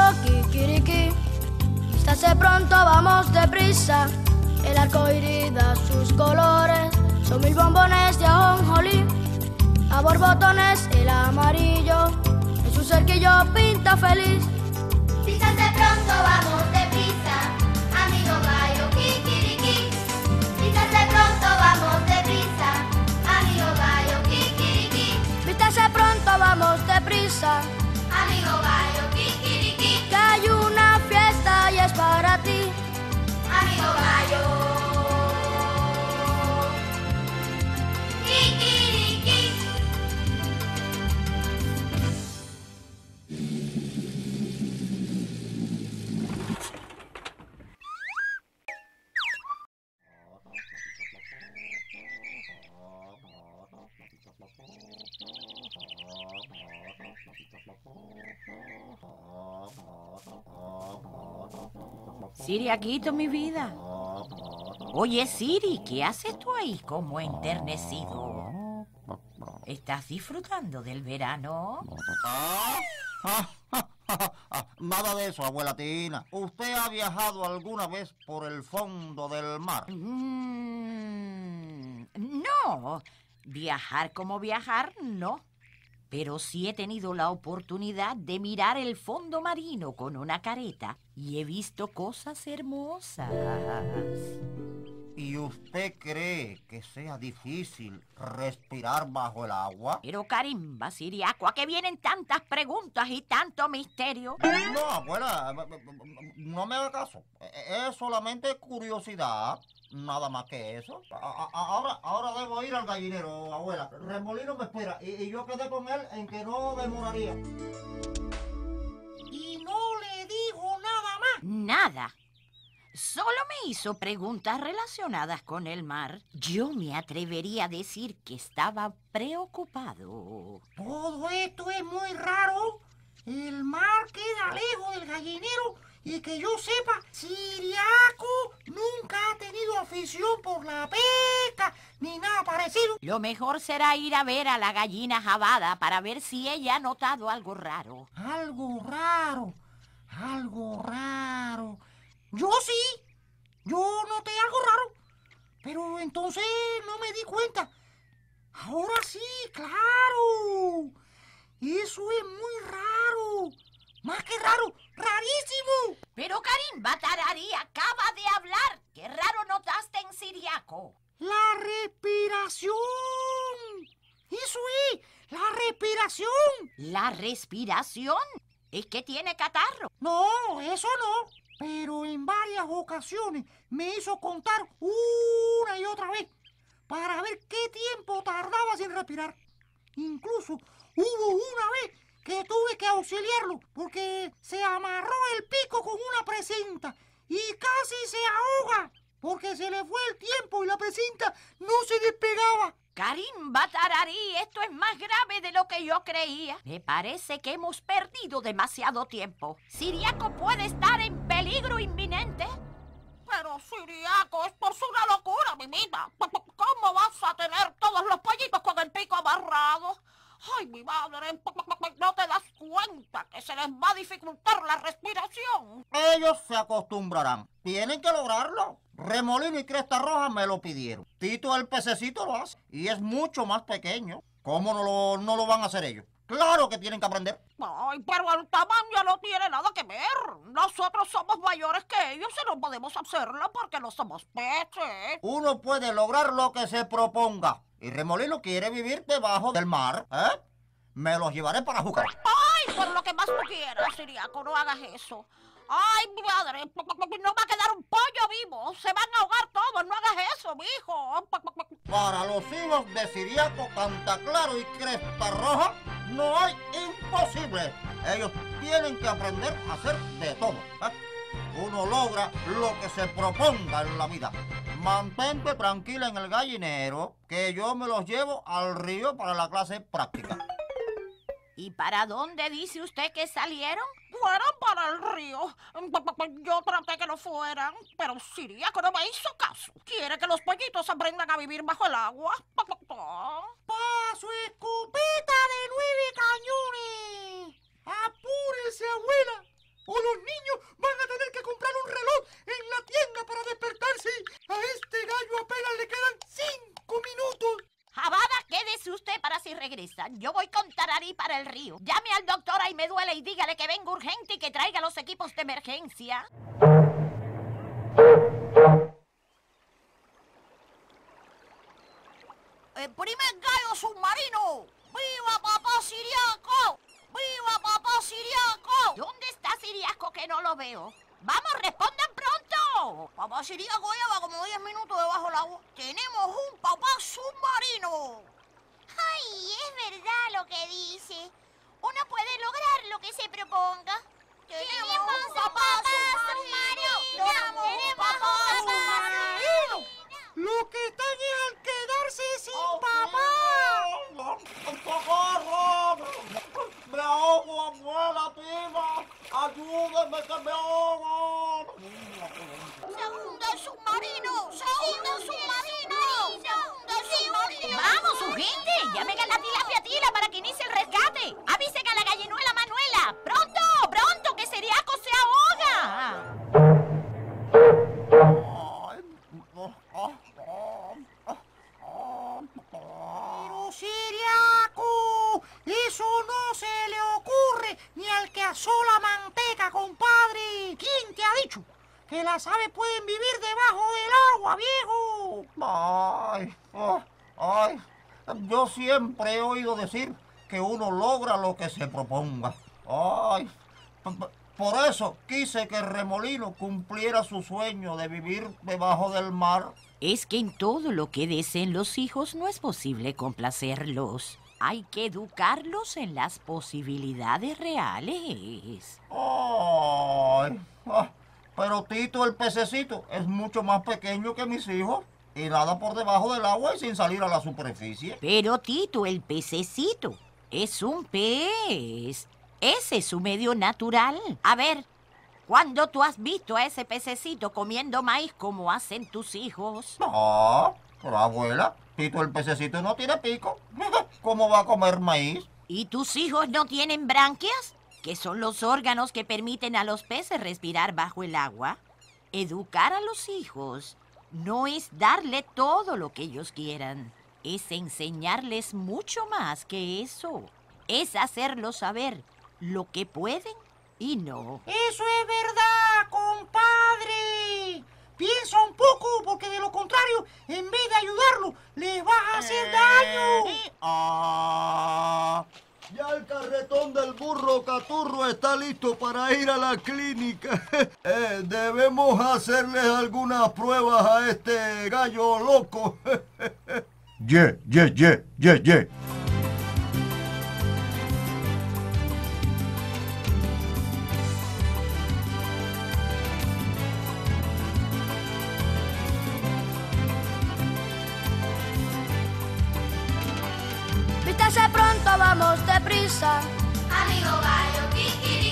kikiriki. Vístase pronto, vamos deprisa. El arco iris da sus colores. Son 1000 bombones de ajonjolí. A borbotones el amarillo. En su cerquillo pinta feliz. Vístase pronto, vamos deprisa. Amigo gallo, kikiriki. Vístase pronto, vamos deprisa. Amigo gallo, kikiriki. Vístase pronto, vamos deprisa. Amigo gallo, kikiriki. Que hay una fiesta y es para ti. Amigo gallo, kikiriki. Siriaquito, mi vida. Oye, Siri, ¿qué haces tú ahí como enternecido? ¿Estás disfrutando del verano? Nada de eso, abuela Tina. ¿Usted ha viajado alguna vez por el fondo del mar? No, viajar como viajar, no. Pero sí he tenido la oportunidad de mirar el fondo marino con una careta y he visto cosas hermosas. ¿Y usted cree que sea difícil respirar bajo el agua? Pero carimba, Siriaco, ¿a qué vienen tantas preguntas y tanto misterio? No, abuela, no me haga caso. Es solamente curiosidad, nada más que eso. Ahora debo ir al gallinero, abuela. Remolino me espera y yo quedé con él en que no demoraría. Y no le dijo nada más. Nada. Solo me hizo preguntas relacionadas con el mar. Yo me atrevería a decir que estaba preocupado. Todo esto es muy raro. El mar queda lejos del gallinero y que yo sepa, Siriaco nunca ha tenido afición por la pesca ni nada parecido. Lo mejor será ir a ver a la gallina jabada para ver si ella ha notado algo raro. Algo raro, algo raro. Yo sí, yo noté algo raro, pero entonces no me di cuenta. Ahora sí, claro. Eso es muy raro. Más que raro, rarísimo. Pero carimba, Tararí, acaba de hablar. ¿Qué raro notaste en Siriaco? La respiración. Eso es, la respiración. ¿La respiración? ¿Es que tiene catarro? No, eso no. Pero en varias ocasiones me hizo contar una y otra vez para ver qué tiempo tardaba sin respirar. Incluso hubo una vez que tuve que auxiliarlo porque se amarró el pico con una precinta y casi se ahoga porque se le fue el tiempo y la precinta no se despegaba. Carimba, Tararí, esto es más grave de lo que yo creía. Me parece que hemos perdido demasiado tiempo. Siriaco puede estar en peligro inminente. Pero, Siriaco, esto es una locura, mi vida. ¿Cómo vas a tener todos los pollitos con el pico amarrado? Ay, mi madre, ¿no te das cuenta que se les va a dificultar la respiración? Ellos se acostumbrarán. Tienen que lograrlo. Remolino y Cresta Roja me lo pidieron. Tito el pececito lo hace y es mucho más pequeño. ¿Cómo no lo van a hacer ellos? Claro que tienen que aprender. Ay, pero el tamaño no tiene nada que ver. Nosotros somos mayores que ellos y no podemos hacerlo porque no somos peces. Uno puede lograr lo que se proponga. Y Remolino quiere vivir debajo del mar, ¿eh? Me los llevaré para jugar. Ay, por lo que más tú quieras, Siriaco, no hagas eso. Ay, mi madre, no va a quedar un pollo vivo. Se van a ahogar todos, no hagas eso, mijo. Para los hijos de Siriaco, Cantaclaro y Cresta Roja, no hay imposible. Ellos tienen que aprender a hacer de todo, ¿eh? Uno logra lo que se proponga en la vida. Mantente tranquila en el gallinero, que yo me los llevo al río para la clase práctica. ¿Y para dónde dice usted que salieron? Fueron para el río. Yo traté que no fueran, pero Siriaco no me hizo caso. Quiere que los pollitos aprendan a vivir bajo el agua. ¡Pa su escopeta de 9 cañones! ¡Apúrese, abuela! o los niños van a tener que comprar un reloj en la tienda para despertarse. A este gallo apenas le quedan 5 minutos. Jabada, quédese usted para si regresan. Yo voy con Tararí para el río. Llame al doctor Ahí Me Duele y dígale que venga urgente y que traiga los equipos de emergencia. ¡El primer gallo submarino! ¡Viva papá Siriaco! ¡Viva papá Siriaco! ¿Dónde está Siriaco que no lo veo? ¡Vamos, respondan pronto! Papá Siriaco lleva como 10 minutos debajo del agua. ¡Tenemos un papá submarino! Ay, es verdad lo que dice. Uno puede lograr lo que se proponga. ¡Tenemos un papá submarino! ¡Tenemos un papá submarino! Lo que están es al quedarse sin papá. ¡Socorro! ¡Me ahogo, abuela, prima! ¡Ayúdenme que me ahogo! ¡Se hunde el submarino! ¡Se hunde el submarino! ¡Se hunde el submarino! ¡Vamos, urgente! ¡Llamen a la tilapia Tila para que inicie el rescate! ¡Avisen a la gallinuela Manuela! ¡Pronto! ¡Pronto! ¡Que Siriaco se ahoga! Pero Siriaco, eso no se le ocurre ni al que asó la manteca, compadre. ¿Quién te ha dicho que las aves pueden vivir debajo del agua, viejo? Yo siempre he oído decir que uno logra lo que se proponga. Por eso quise que el Remolino cumpliera su sueño de vivir debajo del mar. Es que en todo lo que deseen los hijos no es posible complacerlos. Hay que educarlos en las posibilidades reales. Pero Tito el pececito es mucho más pequeño que mis hijos y nada por debajo del agua y sin salir a la superficie. Pero Tito el pececito es un pez. Ese es su medio natural. A ver, ¿cuándo tú has visto a ese pececito comiendo maíz como hacen tus hijos? Pero abuela, Tito el pececito no tiene pico. ¿Cómo va a comer maíz? ¿Y tus hijos no tienen branquias? Que son los órganos que permiten a los peces respirar bajo el agua. Educar a los hijos no es darle todo lo que ellos quieran. Es enseñarles mucho más que eso. Es hacerlos saber lo que pueden y no. Eso es verdad, compadre. Piensa un poco, porque de lo contrario, en vez de ayudarlo, les vas a hacer daño. Ya el carretón del burro Caturro está listo para ir a la clínica. Debemos hacerles algunas pruebas a este gallo loco. Yeah. Vístase pronto, vamos deprisa. Amigo gallo, kikiriki.